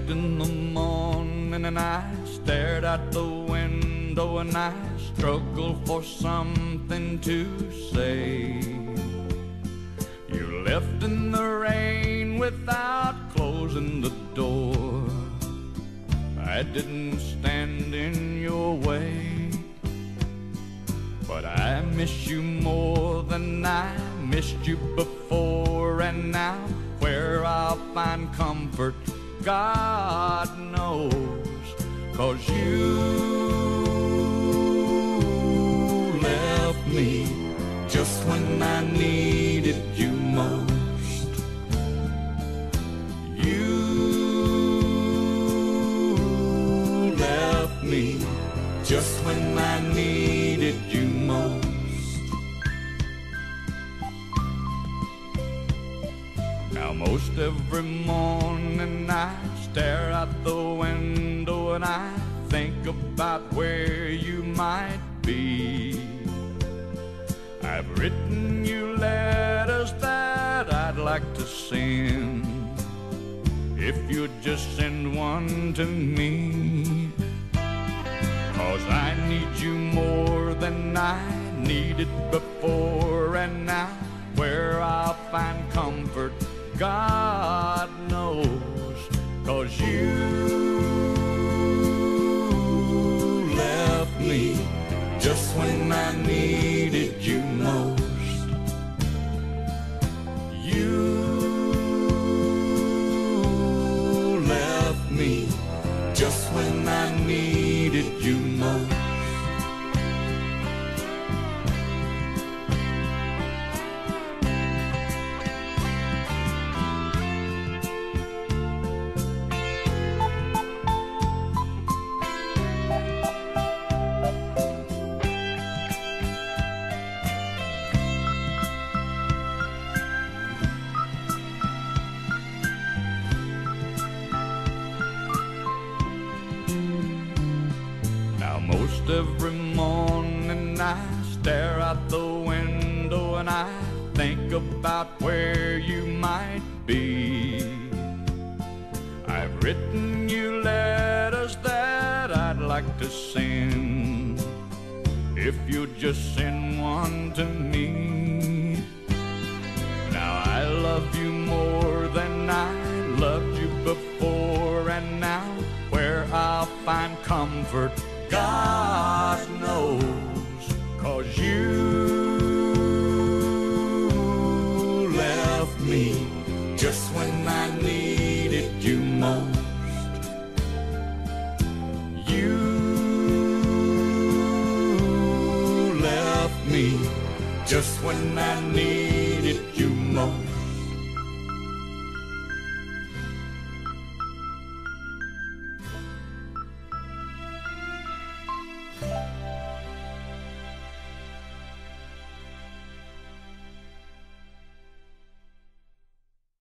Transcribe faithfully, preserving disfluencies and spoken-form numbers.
left in the morning and I stared out the window and I struggled for something to say. You left in the rain without closing the door. I didn't stand in your way, but I miss you more than I missed you before. And now where I'll find comfort, God knows, 'cause you left me just when I needed you most. You left me just when I needed you most. Now most every morning I stare out the window and I think about where you might be. I've written you letters that I'd like to send, if you'd just send one to me. 'Cause I need you more than I needed before. And now where I'll find comfort, God knows, 'cause you left me just when I needed you most. You left me just when I needed you most. Most every morning I stare out the window and I think about where you might be. I've written you letters that I'd like to send, if you'd just send one to me. Now I love you more than I loved you before. And now where I'll find comfort, God knows, 'cause you left me just when I needed you most. You left me just when I needed you most.